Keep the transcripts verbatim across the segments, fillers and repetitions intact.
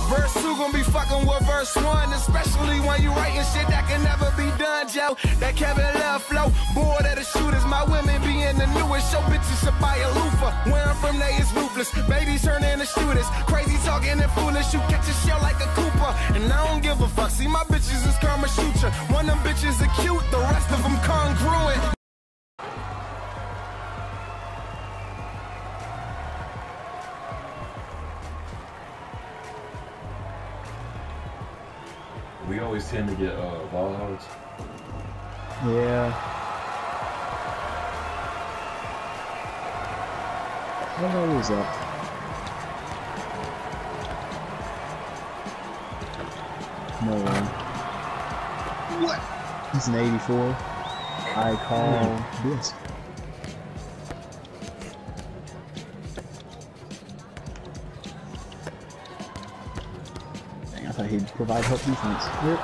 Verse two gon' be fucking with verse one, especially when you writing shit that can never be done, Joe. That Kevin Love flow, bored of the shooters. My women be in the newest show, bitches should buy a loofah. Where I'm from, they is ruthless. Babies turn into shooters. Crazy talking and foolish. You catch a shell like a Cooper, and I don't give a fuck. See, my bitches is karma shooter. One of them bitches are cute, the rest of them congruent. We always tend to get uh, ball hogs. Yeah. What the hell is that? No way. What? He's an eighty-four. I call mm. this. Dang, I thought he'd provide help defense. Yep.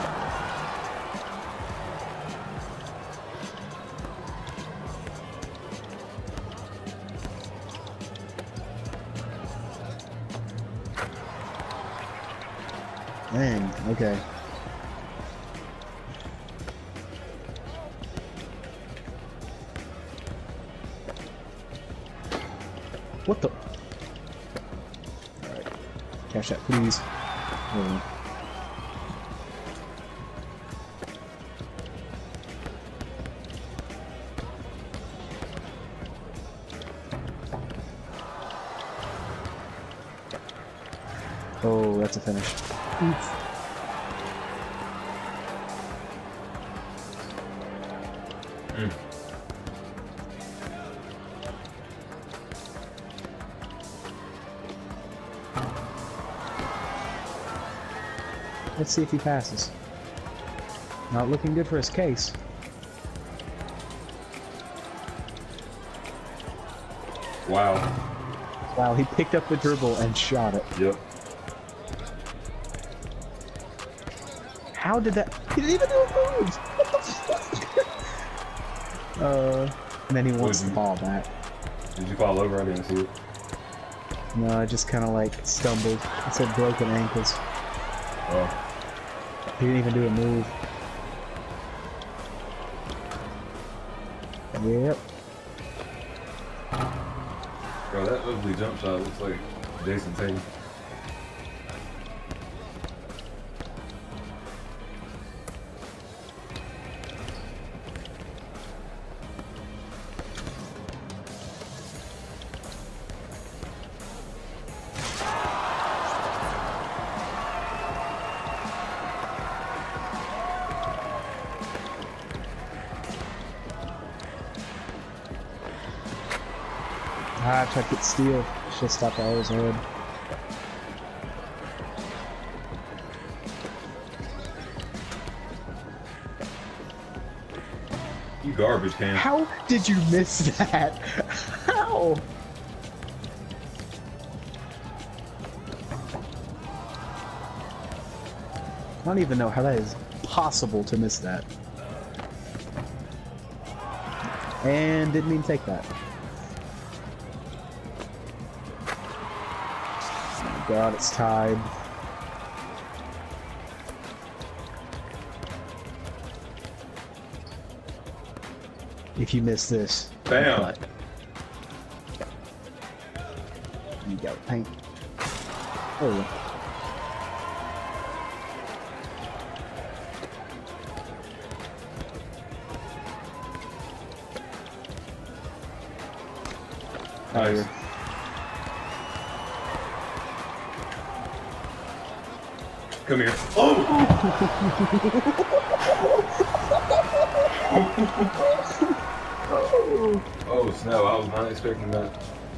Dang, okay. What the? Alright. Cash that, please. Oh. Oh, that's a finish. Oof. Mm. Let's see if he passes. Not looking good for his case. Wow. Wow, he picked up the dribble and shot it. Yep. How did that? He didn't even do a move! What the fuck? uh, and then he wants the ball back. Did you fall over? I didn't see it. No, I just kind of like stumbled. It said broken ankles. Oh. He didn't even do a move. Yep. Bro, that ugly jump shot looks like Jason Tatum. Ah, check it, steal. Should stop that his head. You garbage can. How did you miss that? How? I don't even know how that is possible to miss that. And didn't even take that. Oh god, it's tied. If you miss this, bam. Cut. You got paint. Oh. Nice. Come here. Oh! Oh snap, I was not expecting that.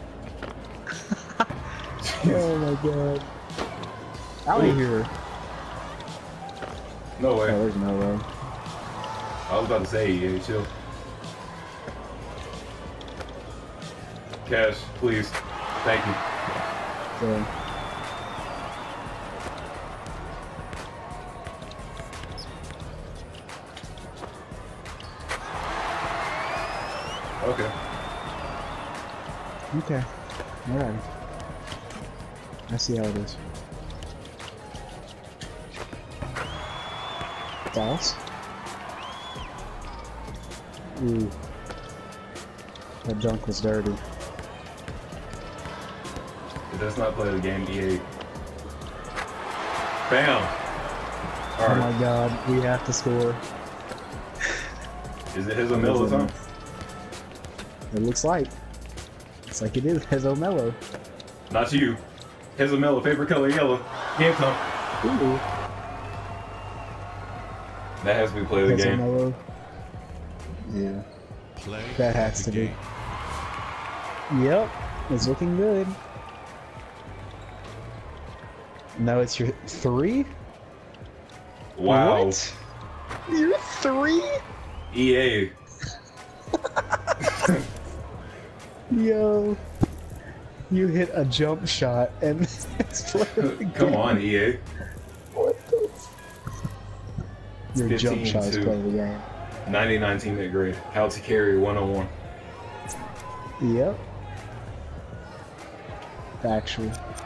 Oh my god. Out of here. No way. Oh, there's no way. I was about to say, yeah, chill. Cash, please. Thank you. So, Okay. okay. Alright. I see how it is. Styles. Ooh. That junk was dirty. It does not play the game, E A. Bam! Oh Alright. my god, we have to score. Is it his or Melo time? It looks like. Looks like it is his or Melo. Not you. His or Melo, favorite color yellow. Game time. Ooh. That has to be play of the His or game. Melo. Yeah. Play That has the to be. game. Yep. It's looking good. No, it's your three? Wow. What? You're three? E A. Yo. You hit a jump shot and it's playing. Come on, E A. What the f- Your jump fifteen shot is two. playing the game. ninety-nine teammate grade. How to carry one oh one. Yep. Factual.